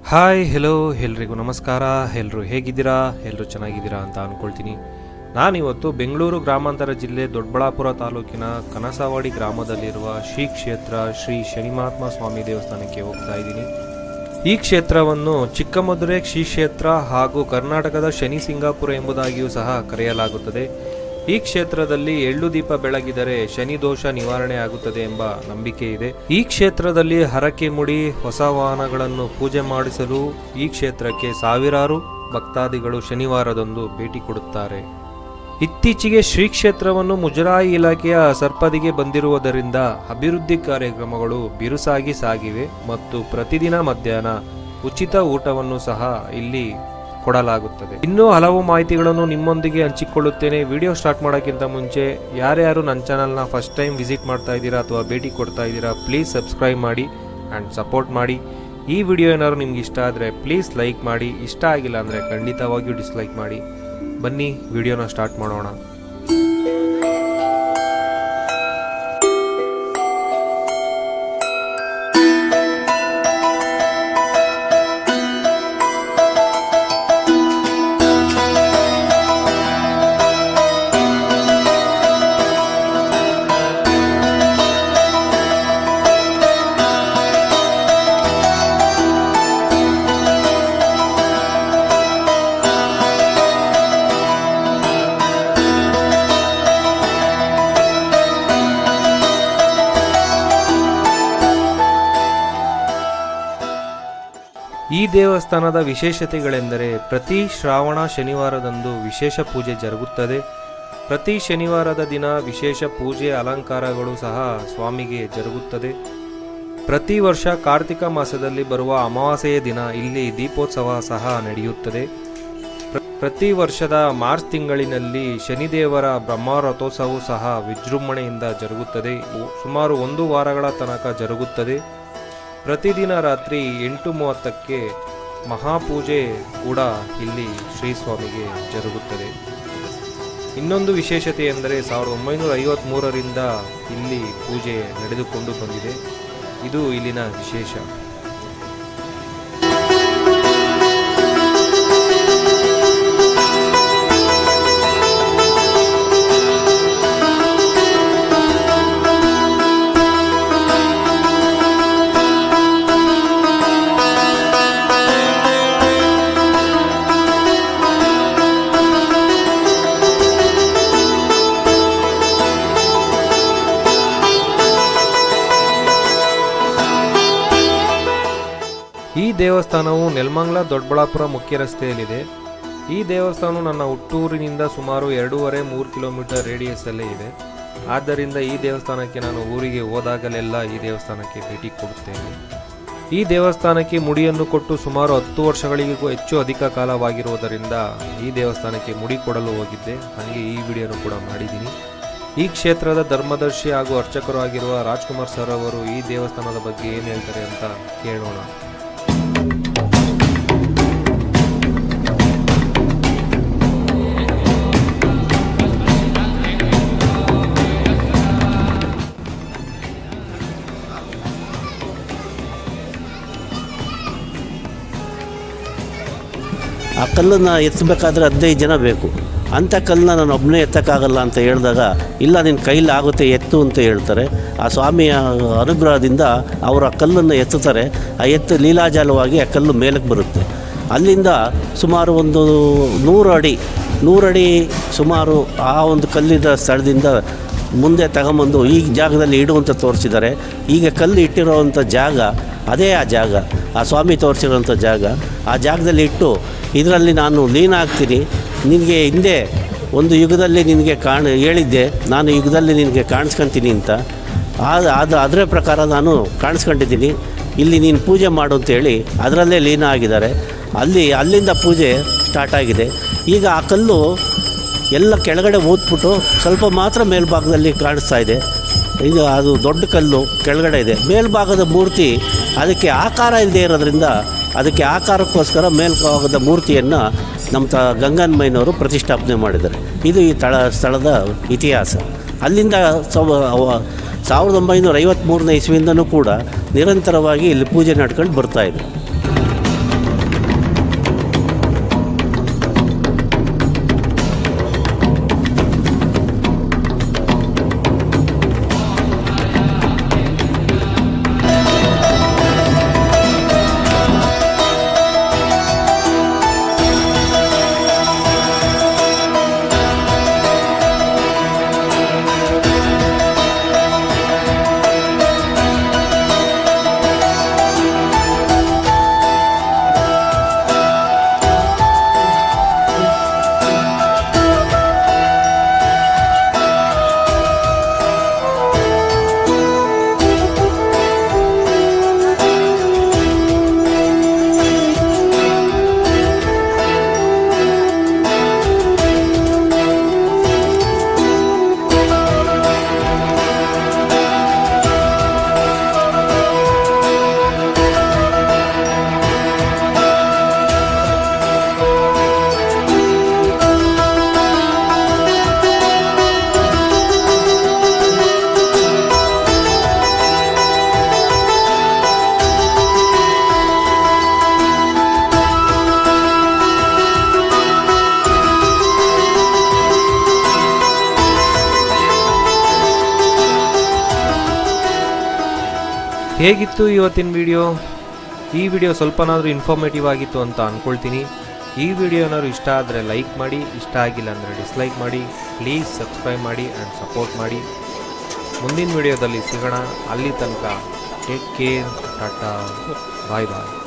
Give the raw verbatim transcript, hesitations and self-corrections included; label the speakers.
Speaker 1: Hi hello ಎಲ್ರಿಗೂ ನಮಸ್ಕಾರ. ಎಲ್ಲರೂ ಹೇಗಿದ್ದೀರಾ? ಎಲ್ಲರೂ ಚೆನ್ನಾಗಿದ್ದೀರಾ ಅಂತ ಅಂದ್ಕೊಳ್ತೀನಿ. ನಾನಿವತ್ತು ಬೆಂಗಳೂರು ಗ್ರಾಮಾಂತರ ಜಿಲ್ಲೆ ದೊಡ್ಡಬಳ್ಳಾಪುರ ತಾಲೂಕಿನ ಕನಸವಾಡಿ ಗ್ರಾಮದಲ್ಲಿರುವ ಶ್ರೀ ಕ್ಷೇತ್ರ ಶ್ರೀ ಶನಿಮಹಾತ್ಮ ಸ್ವಾಮಿ ದೇವಸ್ಥಾನಕ್ಕೆ ಹೋಗ್ತಾ ಇದ್ದೀನಿ. ಈ ಕ್ಷೇತ್ರವನ್ನು ಚಿಕ್ಕಮದುರೆ ಶ್ರೀ ಕ್ಷೇತ್ರ ಹಾಗೂ ಕರ್ನಾಟಕದ ಶನಿ ಸಿಂಗಾಪುರ ಎಂಬುದಾಗಿಯೂ ಸಹ ಕರೆಯಲಾಗುತ್ತದೆ. ಈ ಕ್ಷೇತ್ರದಲ್ಲಿ ಎಳ್ಳು ದೀಪ ಬೆಳಗಿದರೆ ಶನಿ ದೋಷ ನಿವಾರಣೆ ಆಗುತ್ತದೆ ಎಂಬ ನಂಬಿಕೆ ಇದೆ. ಈ ಕ್ಷೇತ್ರದಲ್ಲಿ ಹರಕೆ ಮುಡಿ ಹೊಸ ವಾಹನಗಳನ್ನು ಪೂಜೆ ಮಾಡಿಸಲು ಈ ಕ್ಷೇತ್ರಕ್ಕೆ ಸಾವಿರಾರು ಭಕ್ತಾದಿಗಳು ಶನಿವಾರದಂದು ಭೇಟಿ ಕೊಡುತ್ತಾರೆ. ಇತ್ತೀಚೆಗೆ ಶ್ರೀ ಕ್ಷೇತ್ರವನ್ನು ಮುಜರಾಯಿ ಇಲಾಖೆಯ ಸರ್ಪದಿಗೆ ಬಂದಿರುವುದರಿಂದ ಅಭಿವೃದ್ಧಿ ಕಾರ್ಯಕ್ರಮಗಳು ಬಿರುಸಾಗಿ ಸಾಗಿವೆ ಮತ್ತು ಪ್ರತಿದಿನ ಮಧ್ಯಾಹ್ನ ಉಚಿತ ಊಟವನ್ನು ಸಹ ಇಲ್ಲಿ ಕೊಡಲಾಗುತ್ತದೆ. ಇನ್ನೂ ಹಲವು ಮಾಹಿತಿಗಳನ್ನು ನಿಮ್ಮೊಂದಿಗೆ ಹಂಚಿಕೊಳ್ಳುತ್ತೇನೆ. ವಿಡಿಯೋ ಸ್ಟಾರ್ಟ್ ಮಾಡೋಕ್ಕಿಂತ ಮುಂಚೆ ಯಾರ್ಯಾರು ನನ್ನ ಚಾನಲ್ನ ಫಸ್ಟ್ ಟೈಮ್ ವಿಸಿಟ್ ಮಾಡ್ತಾ ಇದ್ದೀರಾ ಅಥವಾ ಭೇಟಿ ಕೊಡ್ತಾ ಇದ್ದೀರಾ, ಪ್ಲೀಸ್ ಸಬ್ಸ್ಕ್ರೈಬ್ ಮಾಡಿ ಆ್ಯಂಡ್ ಸಪೋರ್ಟ್ ಮಾಡಿ. ಈ ವಿಡಿಯೋ ಏನಾದ್ರು ನಿಮ್ಗೆ ಇಷ್ಟ ಆದರೆ ಪ್ಲೀಸ್ ಲೈಕ್ ಮಾಡಿ, ಇಷ್ಟ ಆಗಿಲ್ಲ ಅಂದರೆ ಖಂಡಿತವಾಗಿಯೂ ಡಿಸ್ಲೈಕ್ ಮಾಡಿ. ಬನ್ನಿ ವಿಡಿಯೋನ ಸ್ಟಾರ್ಟ್ ಮಾಡೋಣ. ಈ ದೇವಸ್ಥಾನದ ವಿಶೇಷತೆಗಳೆಂದರೆ ಪ್ರತಿ ಶ್ರಾವಣ ಶನಿವಾರದಂದು ವಿಶೇಷ ಪೂಜೆ ಜರುಗುತ್ತದೆ. ಪ್ರತಿ ಶನಿವಾರದ ದಿನ ವಿಶೇಷ ಪೂಜೆ ಅಲಂಕಾರಗಳು ಸಹ ಸ್ವಾಮಿಗೆ ಜರುಗುತ್ತದೆ. ಪ್ರತಿ ವರ್ಷ ಕಾರ್ತಿಕ ಮಾಸದಲ್ಲಿ ಬರುವ ಅಮಾವಾಸ್ಯೆಯ ದಿನ ಇಲ್ಲಿ ದೀಪೋತ್ಸವ ಸಹ ನಡೆಯುತ್ತದೆ. ಪ್ರತಿ ವರ್ಷದ ಮಾರ್ಚ್ ತಿಂಗಳಿನಲ್ಲಿ ಶನಿದೇವರ ಬ್ರಹ್ಮರಥೋತ್ಸವವು ಸಹ ವಿಜೃಂಭಣೆಯಿಂದ ಜರುಗುತ್ತದೆ. ಸುಮಾರು ಒಂದು ವಾರಗಳ ತನಕ ಜರುಗುತ್ತದೆ. ಪ್ರತಿದಿನ ರಾತ್ರಿ ಎಂಟು ಮೂವತ್ತಕ್ಕೆ ಮಹಾಪೂಜೆ ಕೂಡ ಇಲ್ಲಿ ಶ್ರೀ ಸ್ವಾಮಿಗೆ ಜರುಗುತ್ತದೆ. ಇನ್ನೊಂದು ವಿಶೇಷತೆ ಎಂದರೆ ಸಾವಿರದ ಒಂಬೈನೂರ ಐವತ್ತ್ಮೂರರಿಂದ ಇಲ್ಲಿ ಪೂಜೆ ನಡೆದುಕೊಂಡು ಬಂದಿದೆ. ಇದು ಇಲ್ಲಿನ ವಿಶೇಷ. ಈ ದೇವಸ್ಥಾನವು ನೆಲಮಂಗಲ ದೊಡ್ಡಬಳ್ಳಾಪುರ ಮುಖ್ಯ ರಸ್ತೆಯಲ್ಲಿದೆ. ಈ ದೇವಸ್ಥಾನವು ನನ್ನ ಹುಟ್ಟೂರಿನಿಂದ ಸುಮಾರು ಎರಡೂವರೆ ಮೂರು ಕಿಲೋಮೀಟರ್ ರೇಡಿಯಸ್ಸಲ್ಲೇ ಇದೆ. ಆದ್ದರಿಂದ ಈ ದೇವಸ್ಥಾನಕ್ಕೆ ನಾನು ಊರಿಗೆ ಹೋದಾಗಲೆಲ್ಲ ಈ ದೇವಸ್ಥಾನಕ್ಕೆ ಭೇಟಿ ಕೊಡುತ್ತೇನೆ. ಈ ದೇವಸ್ಥಾನಕ್ಕೆ ಮುಡಿಯನ್ನು ಕೊಟ್ಟು ಸುಮಾರು ಹತ್ತು ವರ್ಷಗಳಿಗೂ ಹೆಚ್ಚು ಅಧಿಕ ಕಾಲವಾಗಿರುವುದರಿಂದ ಈ ದೇವಸ್ಥಾನಕ್ಕೆ ಮುಡಿ ಕೊಡಲು ಹೋಗಿದ್ದೆ. ಹಾಗೆ ಈ ವಿಡಿಯೋನು ಕೂಡ ಮಾಡಿದ್ದೀನಿ. ಈ ಕ್ಷೇತ್ರದ ಧರ್ಮದರ್ಶಿ ಹಾಗೂ ಅರ್ಚಕರು ಆಗಿರುವ ರಾಜ್ಕುಮಾರ್ ಸರ್ ಅವರು ಈ ದೇವಸ್ಥಾನದ ಬಗ್ಗೆ ಏನು ಹೇಳ್ತಾರೆ ಅಂತ ಕೇಳೋಣ.
Speaker 2: ಆ ಕಲ್ಲನ್ನು ಎತ್ತಬೇಕಾದ್ರೆ ಹದಿನೈದು ಜನ ಬೇಕು. ಅಂಥ ಕಲ್ಲನ್ನ ನಾನು ಒಬ್ಬನೇ ಎತ್ತಕ್ಕಾಗಲ್ಲ ಅಂತ ಹೇಳಿದಾಗ, ಇಲ್ಲ ನಿನ್ನ ಕೈಲಿ ಆಗುತ್ತೆ ಎತ್ತು ಅಂತ ಹೇಳ್ತಾರೆ. ಆ ಸ್ವಾಮಿಯ ಅನುಗ್ರಹದಿಂದ ಅವರು ಆ ಕಲ್ಲನ್ನು ಎತ್ತುತ್ತಾರೆ. ಆ ಎತ್ತು ಲೀಲಾಜಾಲವಾಗಿ ಆ ಕಲ್ಲು ಮೇಲಕ್ಕೆ ಬರುತ್ತೆ. ಅಲ್ಲಿಂದ ಸುಮಾರು ಒಂದು ನೂರು ಅಡಿ ನೂರು ಅಡಿ ಸುಮಾರು ಆ ಒಂದು ಕಲ್ಲಿನ ಸ್ಥಳದಿಂದ ಮುಂದೆ ತಗೊಂಬಂದು ಈ ಜಾಗದಲ್ಲಿ ಇಡುವಂತ ತೋರಿಸಿದ್ದಾರೆ. ಈಗ ಕಲ್ಲು ಇಟ್ಟಿರೋವಂಥ ಜಾಗ ಅದೇ ಆ ಜಾಗ, ಆ ಸ್ವಾಮಿ ತೋರಿಸಿರೋಂಥ ಜಾಗ. ಆ ಜಾಗದಲ್ಲಿ ಇಟ್ಟು ಇದರಲ್ಲಿ ನಾನು ಲೀನ ಆಗ್ತೀನಿ, ನಿನಗೆ ಹಿಂದೆ ಒಂದು ಯುಗದಲ್ಲಿ ನಿನಗೆ ಕಾಣ ಹೇಳಿದ್ದೆ, ನಾನು ಯುಗದಲ್ಲಿ ನಿನಗೆ ಕಾಣಿಸ್ಕೊತೀನಿ ಅಂತ. ಅದು ಅದು ಅದರ ಪ್ರಕಾರ ನಾನು ಕಾಣಿಸ್ಕೊಂಡಿದ್ದೀನಿ, ಇಲ್ಲಿ ನೀನು ಪೂಜೆ ಮಾಡು ಅಂತೇಳಿ ಅದರಲ್ಲೇ ಲೀನ ಆಗಿದ್ದಾರೆ. ಅಲ್ಲಿ ಅಲ್ಲಿಂದ ಪೂಜೆ ಸ್ಟಾರ್ಟ್ ಆಗಿದೆ. ಈಗ ಆ ಕಲ್ಲು ಎಲ್ಲ ಕೆಳಗಡೆ ಓದ್ಬಿಟ್ಟು ಸ್ವಲ್ಪ ಮಾತ್ರ ಮೇಲ್ಭಾಗದಲ್ಲಿ ಕಾಣಿಸ್ತಾ ಇದೆ. ಈಗ ಅದು ದೊಡ್ಡ ಕಲ್ಲು ಕೆಳಗಡೆ ಇದೆ. ಮೇಲ್ಭಾಗದ ಮೂರ್ತಿ ಅದಕ್ಕೆ ಆಕಾರ ಇಲ್ಲದೆ ಇರೋದ್ರಿಂದ ಅದಕ್ಕೆ ಆಕಾರಕ್ಕೋಸ್ಕರ ಮೇಲ್ಭಾಗದ ಮೂರ್ತಿಯನ್ನು ನಮ್ಮ ತ ಗಂಗನ್ಮಯ್ಯನವರು ಪ್ರತಿಷ್ಠಾಪನೆ ಮಾಡಿದ್ದಾರೆ. ಇದು ಈ ತಳ ಸ್ಥಳದ ಇತಿಹಾಸ. ಅಲ್ಲಿಂದ ಸಾವಿರದ ಒಂಬೈನೂರ ಐವತ್ತ್ಮೂರನೇ ಇಸ್ವಿಯಿಂದನೂ ಕೂಡ ನಿರಂತರವಾಗಿ ಇಲ್ಲಿ ಪೂಜೆ ನಡ್ಕೊಂಡು ಬರ್ತಾಯಿದೆ.
Speaker 1: ಹೇಗಿತ್ತು ಇವತ್ತಿನ ವಿಡಿಯೋ? ಈ ವಿಡಿಯೋ ಸ್ವಲ್ಪನಾದರೂ ಇನ್ಫಾರ್ಮೇಟಿವ್ ಆಗಿತ್ತು ಅಂತ ಅಂದ್ಕೊಳ್ತೀನಿ. ಈ ವಿಡಿಯೋ ಏನಾದ್ರು ಇಷ್ಟ ಆದರೆ ಲೈಕ್ ಮಾಡಿ, ಇಷ್ಟ ಆಗಿಲ್ಲ ಅಂದರೆ ಡಿಸ್ಲೈಕ್ ಮಾಡಿ. ಪ್ಲೀಸ್ ಸಬ್ಸ್ಕ್ರೈಬ್ ಮಾಡಿ ಆ್ಯಂಡ್ ಸಪೋರ್ಟ್ ಮಾಡಿ. ಮುಂದಿನ ವಿಡಿಯೋದಲ್ಲಿ ಸಿಗೋಣ. ಅಲ್ಲಿ ತನಕ ಟೇಕ್ ಕೇರ್, ಟಾಟಾ, ಬಾಯ್ ಬಾಯ್.